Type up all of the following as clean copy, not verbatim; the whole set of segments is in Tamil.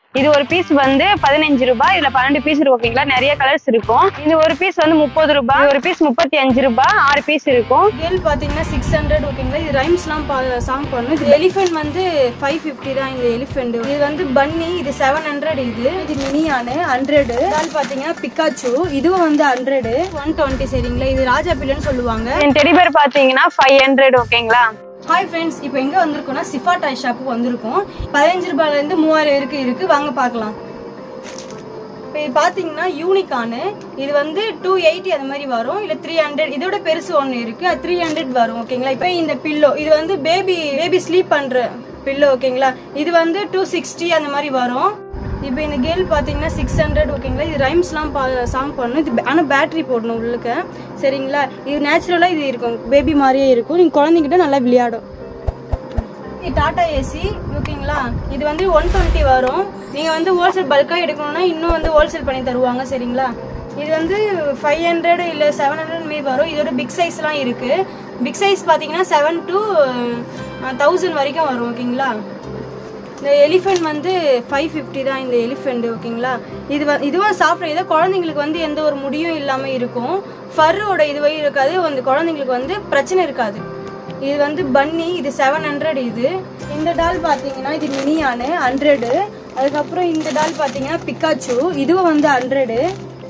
இது ஒரு பீஸ் வந்து 15 ரூபாய். இதுல 12 பீஸ் இருக்கு ஓகேங்களா. நிறைய கலர்ஸ் இருக்கும். இது ஒரு பீஸ் வந்து 30 ரூபாய். ஒரு பீஸ் 35 ரூபாய். 6 பீஸ் இருக்கும். கேல் பாத்தீங்கன்னா 600 ஓகேங்களா. இது ரைம்ஸ்லாம் சாங் பண்ணும். இது எலிஃபென்ட் வந்து 550 தான் இந்த எலிஃபென்ட். இது வந்து பன்னி, இது 700. இது மினியானு 100. இதால் பாத்தீங்கன்னா பிக்காச்சு, இதுவும் வந்து 100. 120 சரிங்களா. இது ராஜா பில்லுன்னு சொல்லுவாங்க. இந்த டெடி பேர் பாத்தீங்கன்னா 500 ஓகேங்களா. ஹாய் ஃப்ரெண்ட்ஸ், இப்போ எங்கே வந்திருக்கோம்னா சிஃபா டாய் ஷாப்புக்கு வந்திருக்கோம். 15 ரூபாயிலேருந்து 3000 இருக்கு. வாங்க பார்க்கலாம். இப்போ இது பார்த்தீங்கன்னா யூனிகானு, இது வந்து 280 அந்த மாதிரி வரும். இல்லை 300, இதோட பெருசு ஒன்று இருக்குது, அது 300 வரும் ஓகேங்களா. இப்போ இந்த பில்லோ, இது வந்து பேபி ஸ்லீப் பண்ணுற பில்லோ ஓகேங்களா. இது வந்து 260 அந்த மாதிரி வரும். இப்போ இந்த கேல் பார்த்தீங்கன்னா 600 ஓகேங்களா. இது ரைம்ஸ்லாம் சாங் பண்ணணும். இது ஆனால் பேட்டரி போடணும் உள்ளுக்க சரிங்களா. இது நேச்சுரலாக இது இருக்கும், பேபி மாதிரியே இருக்கும். நீங்கள் குழந்தைங்கிட்ட நல்லா விளையாடும். இது டாடா ஏசி ஓகேங்களா. இது வந்து 120 வரும். நீங்கள் வந்து ஹோல்சேல் பல்காக எடுக்கணும்னா இன்னும் வந்து ஹோல்சேல் பண்ணி தருவாங்க சரிங்களா. இது வந்து 500 இல்லை 700 மாரி வரும். இதோட பிக் சைஸ்லாம் இருக்குது. பிக் சைஸ் பார்த்தீங்கன்னா 7 to 1000 வரைக்கும் வரும் ஓகேங்களா. இந்த எலிஃபென்ட் வந்து 550 தான் இந்த எலிஃபெண்ட் ஓகேங்களா. இதுவும் சாப்பிட்ற இதை குழந்தைங்களுக்கு வந்து எந்த ஒரு முடியும் இல்லாமல் இருக்கும். ஃபர்ரோட இதுவே இருக்காது, அந்த குழந்தைங்களுக்கு வந்து பிரச்சனை இருக்காது. இது வந்து பன்னி, இது 700. இந்த டால் பார்த்தீங்கன்னா இது மினியானு 100. அதுக்கப்புறம் இந்த டால் பார்த்தீங்கன்னா பிக்காச்சு, இதுவும் வந்து 100.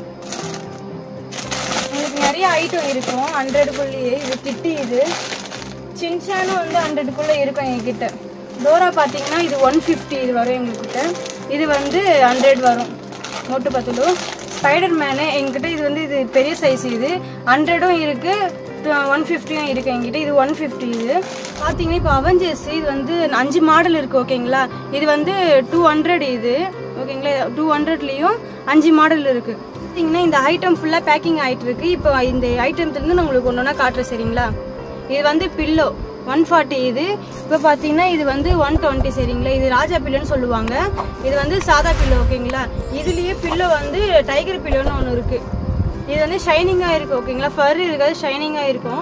உங்களுக்கு நிறைய ஐட்டம் இருக்கும் 100குள்ளேயே. இது கிட்டி, இது சின்சானும் வந்து 100குள்ளே இருக்கும் எங்ககிட்ட. டோரா பார்த்தீங்கன்னா இது 150 இது வரும் எங்ககிட்ட. இது வந்து 100 வரும். மோட்டு பத்துலு ஸ்பைடர் மேனு எங்ககிட்ட. இது வந்து இது பெரிய சைஸ். இது 100ம் இருக்குது, 150ம் இருக்குது எங்கிட்ட. இது 150. இது பார்த்தீங்கன்னா இப்போ அவெஞ்சர்ஸ் இது வந்து 5 மாடல் இருக்குது ஓகேங்களா. இது வந்து 200 இது ஓகேங்களா. 200லேயும் 5 மாடல் இருக்குது. பார்த்தீங்கன்னா இந்த ஐட்டம் ஃபுல்லாக பேக்கிங் ஆகிட்டு இருக்குது. இப்போ இந்த ஐட்டத்துலேருந்து நான் உங்களுக்கு ஒன்று ஒன்றா காட்டுறேன் சரிங்களா. இது வந்து பில்லோ 140. இது இப்போ பார்த்தீங்கன்னா இது வந்து 120 சரிங்களா. இது ராஜா பில்லுன்னு சொல்லுவாங்க. இது வந்து சாதா பில்லோ ஓகேங்களா. இதுலேயே பில்லோ வந்து டைகர் பில்லோன்னு ஒன்று இருக்குது. இது வந்து ஷைனிங்காக இருக்குது ஓகேங்களா. ஃபர் இருக்காது, ஷைனிங்காக இருக்கும்.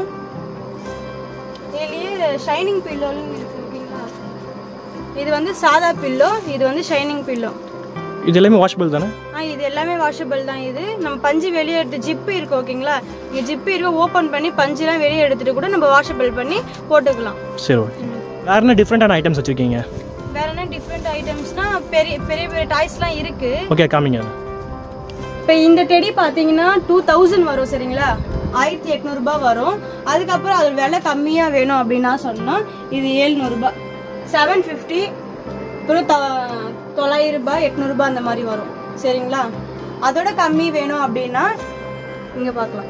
இதுலேயே ஷைனிங் பில்லோன்னு இருக்குது ஓகேங்களா. இது வந்து சாதா பில்லோ, இது வந்து ஷைனிங் பில்லோ. இது எல்லாமே வாஷபிள் தானே? இது எல்லாமே வாஷபிள் தான். இது நம்ம பஞ்சு வெளியே எடுத்து ஜிப்பு இருக்கு ஓகேங்களா. இங்கே ஜிப்பு இருக்கு, ஓப்பன் பண்ணி பஞ்சுலாம் வெளியே எடுத்துட்டு கூட நம்ம வாஷபிள் பண்ணி போட்டுக்கலாம். சரி ஓகே. வேற என்ன டிஃப்ரெண்டான ஐட்டம்ஸ் வச்சிருக்கீங்க? வேற என்ன டிஃப்ரெண்ட் ஐட்டம்ஸ்னா பெரிய பெரிய டாய்ஸ்லாம் இருக்கு. ஓகே காமிங்க. இப்போ இந்த டெடி பார்த்தீங்கன்னா 2000 வரும் சரிங்களா. 1800 ரூபாய் வரும். அதுக்கப்புறம் அது விலை கம்மியாக வேணும் அப்படின்னா சொன்னால் இது 700 ரூபாய், 750, அப்புறம் 900 ரூபாய், 800 ரூபாய் அந்த மாதிரி வரும் சரிங்களா. அதோட கம்மி வேணும் அப்படின்னா இங்கே பார்க்கலாம்.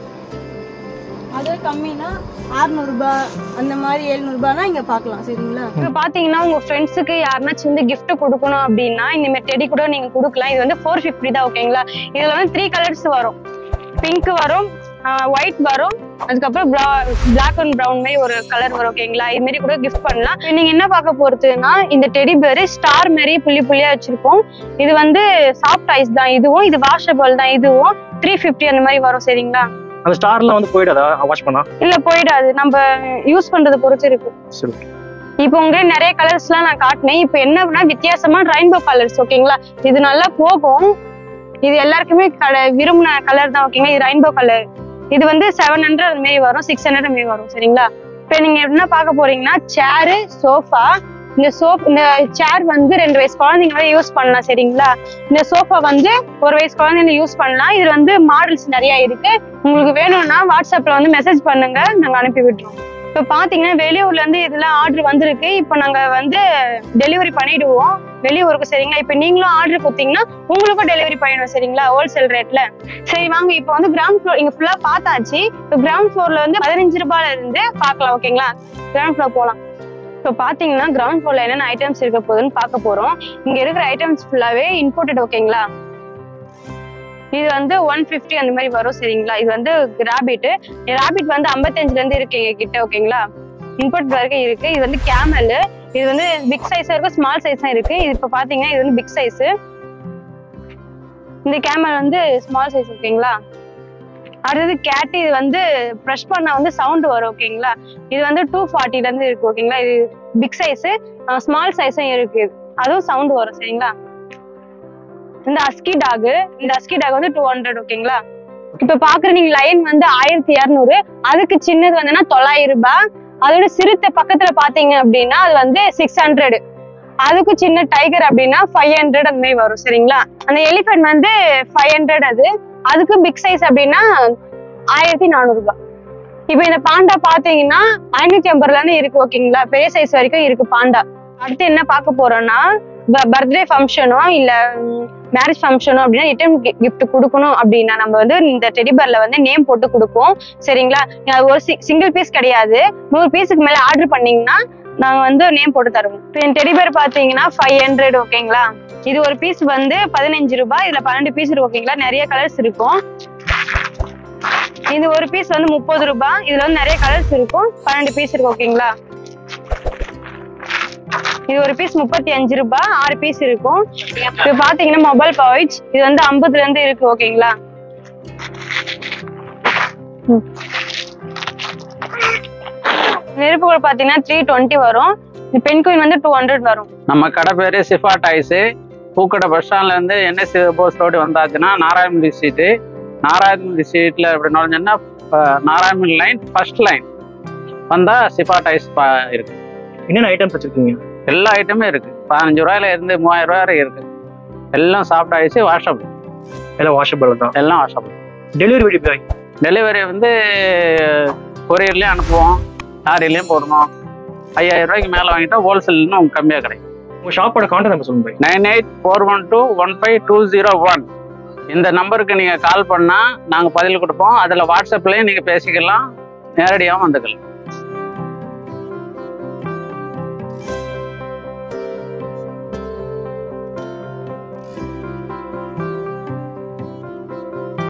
அதோட கம்மினா 600 ரூபாய் அந்த மாதிரி 700 ரூபாய்னா இங்கே பார்க்கலாம் சரிங்களா. இப்போ பார்த்தீங்கன்னா உங்கள் ஃப்ரெண்ட்ஸுக்கு யாருனாச்சும் வந்து கிஃப்ட் கொடுக்கணும் அப்படின்னா இந்த மாதிரி டெடி கூட நீங்கள் கொடுக்கலாம். இது வந்து 450 தான் ஓகேங்களா. இதில் வந்து 3 கலர்ஸ் வரும். பிங்க் வரும், ஒயிட் வரும், அதுக்கப்புறம் பிளாக் அண்ட் ப்ரௌன் மாதிரி ஒரு கலர் வரும் ஓகேங்களா. இது மாதிரி கூட கிஃப்ட் பண்ணலாம். நீங்க என்ன பார்க்க போறதுன்னா இந்த டெடி பேர் ஸ்டார் மாதிரி புள்ளி புள்ளியா வச்சிருக்கோம். இது வந்து சாஃப்ட் டாய்ஸ் தான். இதுவும் இது வாஷபிள் தான். இதுவும் 350 அந்த மாதிரி வரும் சரிங்களா. அந்த ஸ்டார்லாம் வந்து போயிடாதா வாஷ் பண்ணா? இல்ல போயிடாது, நம்ம யூஸ் பண்றது பொறுத்து இருக்கு. சரி. இப்போ உங்களுக்கு நிறைய கலர்ஸ்லாம் நான் காட்டினேன். இப்போ என்ன வித்தியாசமா ரெயின்போ கலர்ஸ் ஓகேங்களா. இது நல்லா போகும். இது எல்லாருக்குமே விரும்பின கலர் தான் ஓகேங்களா. இது ரெயின்போ கலர். இது வந்து 700 அந்த மாதிரி வரும், 600 அந்த மாதிரி வரும் சரிங்களா. இப்போ நீங்க என்ன பார்க்க போறீங்கன்னா சேரு, சோஃபா. இந்த சேர் வந்து 2 வயசு குழந்தைங்களே யூஸ் பண்ணலாம் சரிங்களா. இந்த சோஃபா வந்து 1 வயசு குழந்தைங்க யூஸ் பண்ணலாம். இதுல வந்து மாடல்ஸ் நிறைய இருக்கு. உங்களுக்கு வேணும்னா வாட்ஸ்அப்ல வந்து மெசேஜ் பண்ணுங்க, நாங்க அனுப்பி விட்டுருவோம். இப்போ பாத்தீங்கன்னா வெளியூர்ல இருந்து இதெல்லாம் ஆர்டர் வந்திருக்கு. இப்போ நாங்க வந்து டெலிவரி பண்ணிடுவோம் வெளியூருக்கு சரிங்களா. இப்போ நீங்களும் ஆர்டர் கொடுத்தீங்கன்னா உங்களுக்கும் டெலிவரி பண்ணிடுவோம் சரிங்களா, ஹோல்சேல் ரேட்ல. சரி வாங்க, இப்போ வந்து கிரவுண்ட் ஃப்ளோர் இங்க ஃபுல்லா பார்த்தாச்சு. இப்போ கிரவுண்ட் ஃப்ளோர்ல வந்து 15 ரூபாயில இருந்து பார்க்கலாம் ஓகேங்களா. கிரவுண்ட் ஃப்ளோர் போகலாம். இப்போ பாத்தீங்கன்னா கிரவுண்ட் ஃப்ளோர்ல என்னென்ன ஐட்டம்ஸ் இருக்க போகுதுன்னு பார்க்க போறோம். இங்க இருக்கிற ஐட்டம்ஸ் ஃபுல்லாவே இம்போர்ட்டட் ஓகேங்களா. இது வந்து 150 அந்த மாதிரி வரும் சரிங்களா. இது வந்து ராபிட் வந்து 55ல இருந்து இருக்கு எங்க கிட்ட ஓகேங்களா. இம்போர்ட் வரைக்கும் இருக்கு. இது வந்து கேமல். இது வந்து பிக் சைஸா இருக்கும், ஸ்மால் சைஸா இருக்கு. இது இப்போ பாத்தீங்கன்னா இது வந்து பிக் சைஸ். இந்த கேமல் வந்து ஸ்மால் சைஸ் ஓகேங்களா. அடுத்தது கேட். இது வந்து ப்ரெஷ் பண்ணா வந்து சவுண்ட் வரும் ஓகேங்களா. இது வந்து 240ல இருந்து இருக்கு ஓகேங்களா. இது பிக் சைஸ், ஸ்மால் சைஸும் இருக்கு, அதுவும் சவுண்ட் வரும் சரிங்களா. இந்த அஸ்கி டாக் வந்து 200 ஓகேங்களா. இப்ப பாக்குற நீங்க லைன் வந்து 1200, அதுக்கு சின்னது வந்துன்னா 900 ரூபாய். அதோட சிறுத்தை பக்கத்துல பாத்தீங்க அப்படின்னா அது வந்து 600. அதுக்கு சின்ன டைகர் அப்படின்னா 500 அந்த மாதிரி வரும் சரிங்களா. அந்த எலிபென்ட் வந்து 500. அதுக்கு பிக் சைஸ் அப்படின்னா 1400 ரூபாய். இப்ப இந்த பாண்டா பாத்தீங்கன்னா 550 இருந்து இருக்கு ஓகேங்களா. பெரிய சைஸ் வரைக்கும் இருக்கு பாண்டா. அடுத்து என்ன பார்க்க போறோம்னா பர்த்டே ஃபங்க்ஷனோ இல்ல மேரேஜ் ஃபங்க்ஷனோ அப்படின்னா ரிட்டர்ன் கிஃப்ட் கொடுக்கணும் அப்படின்னா நம்ம வந்து இந்த டெடிபர்ல வந்து நேம் போட்டு கொடுப்போம் சரிங்களா. ஒரு சிங்கிள் பீஸ் கிடையாது, 100 பீஸுக்கு மேல ஆர்டர் பண்ணீங்கன்னா நாங்க வந்து நேம் போட்டு தருவோம். இப்போ இந்த டெடிபர் பாத்தீங்கன்னா 500 ஓகேங்களா. இது ஒரு பீஸ் வந்து 15 ரூபாய். இதுல 12 பீஸ் இருக்கு ஓகேங்களா. நிறைய கலர்ஸ் இருக்கும். இது ஒரு பீஸ் வந்து 30 ரூபாய். இதுல வந்து நிறைய கலர்ஸ் இருக்கும். 12 பீஸ் இருக்கு ஓகேங்களா. இது ஒரு பீஸ் 35 ரூபாய். 6 பீஸ் இருக்கும். இப்ப பாத்தீங்கன்னா மொபைல் பவுச் இது வந்து 50 இருந்து இருக்கு ஓகேங்களா. நெருப்புகள் பாத்தீங்கன்னா 320 வரும். பென் குயின் வந்து 200 வரும். நம்ம கடை பேரு சிஃபா டாய்ஸ். பூக்கடை பஸ் ஸ்டாண்ட்ல இருந்து என்எஸ் போஸ் ரோடு வந்தாச்சுன்னா நாராயணபுரி ஸ்ட்ரீட். நாராயணபுரி ஸ்ட்ரீட்ல இப்படி நுழைஞ்சோன்னா நாராயணபுரி லைன் ஃபர்ஸ்ட் லைன் வந்தா சிஃபா டாய்ஸ் இருக்கு. என்னென்ன ஐட்டம்ஸ் வச்சிருக்கீங்க? எல்லா ஐட்டமும் இருக்கு. 15 ரூபாயில இருந்து 3000 ரூபாய் வரை இருக்கு. எல்லாம் சாஃப்ட் டாய்ஸ், வாஷபிள். எல்லாம் வாஷபிள் தான். எல்லாம் வாஷபிள். டெலிவரி வந்து கொரியர்லயும் அனுப்புவோம், லாரிலையும் போடணும். 5000 ரூபாய்க்கு மேல வாங்கிட்டா ஹோல்சேல்னு உங்களுக்கு கம்மியா கிடைக்கும். உங்க ஷாப்போட கான்டாக்ட் நம்பர் சொல்லுங்க. 9841215201. இந்த நம்பருக்கு நீங்க கால் பண்ணா நாங்க பதில் கொடுப்போம். அதுல வாட்ஸ்அப்லயும் நீங்க பேசிக்கலாம், நேரடியாகவும் வந்துக்கலாம்.